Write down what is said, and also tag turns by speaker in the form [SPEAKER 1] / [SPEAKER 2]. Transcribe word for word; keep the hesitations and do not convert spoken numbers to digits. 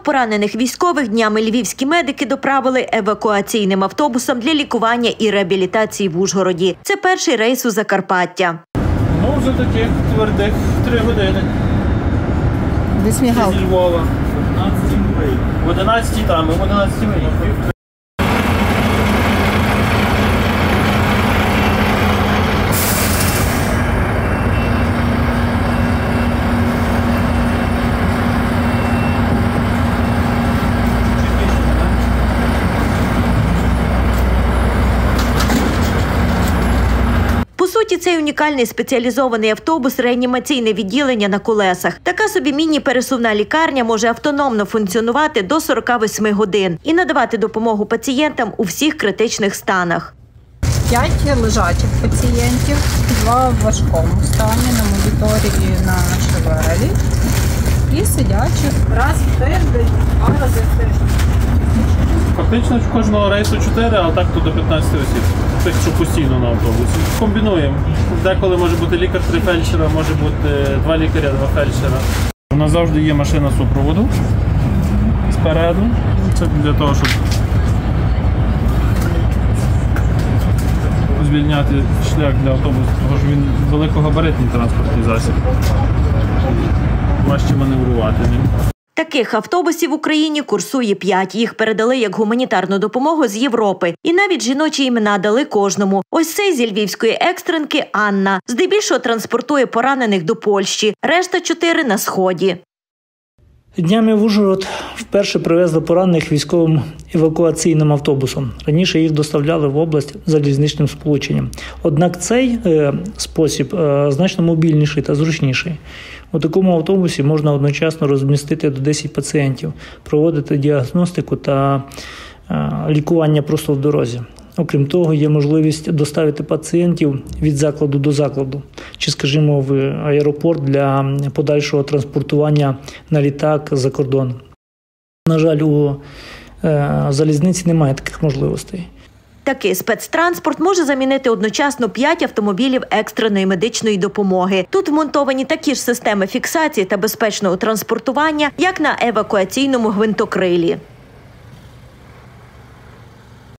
[SPEAKER 1] поранених військових днями львівські медики доправили евакуаційним автобусом для лікування і реабілітації в Ужгороді. Це перший рейс у Закарпаття.
[SPEAKER 2] Ну, вже таких твердих три години.
[SPEAKER 3] Десь мігав.
[SPEAKER 2] Зі Львова. В одинадцятій там, ми в одинадцятій виїхали.
[SPEAKER 1] По суті, цей унікальний спеціалізований автобус – реанімаційне відділення на колесах. Така собі міні-пересувна лікарня може автономно функціонувати до сорока восьми годин і надавати допомогу пацієнтам у всіх критичних станах.
[SPEAKER 3] П'ять лежачих пацієнтів, два в важкому стані, на моніторі на ШВЛі і сидячих раз в тиждень, два рази в тиждень.
[SPEAKER 2] Фактично кожного рейсу чотири, а так то до п'ятнадцяти осіб. Тих, що постійно на автобусі. Комбінуємо. Деколи може бути лікар, три фельдшера, може бути два лікаря, два фельдшера. У нас завжди є машина супроводу спереду. Це для того, щоб звільняти шлях для автобусу, тому що він великогабаритний транспортний засіб. Важче маневрувати ним.
[SPEAKER 1] Таких автобусів в Україні курсує п'ять. Їх передали як гуманітарну допомогу з Європи. І навіть жіночі імена дали кожному. Ось цей зі львівської екстренки Анна. Здебільшого транспортує поранених до Польщі. Решта чотири на Сході.
[SPEAKER 4] Днями в Ужгород вперше привезли поранених військовим евакуаційним автобусом. Раніше їх доставляли в область залізничним сполученням. Однак цей е, спосіб е, значно мобільніший та зручніший. У такому автобусі можна одночасно розмістити до десяти пацієнтів, проводити діагностику та е, лікування просто в дорозі. Окрім того, є можливість доставити пацієнтів від закладу до закладу, чи, скажімо, в аеропорт для подальшого транспортування на літак за кордон. На жаль, у е, залізниці немає таких можливостей.
[SPEAKER 1] Такий спецтранспорт може замінити одночасно п'ять автомобілів екстреної медичної допомоги. Тут вмонтовані такі ж системи фіксації та безпечного транспортування, як на евакуаційному гвинтокрилі.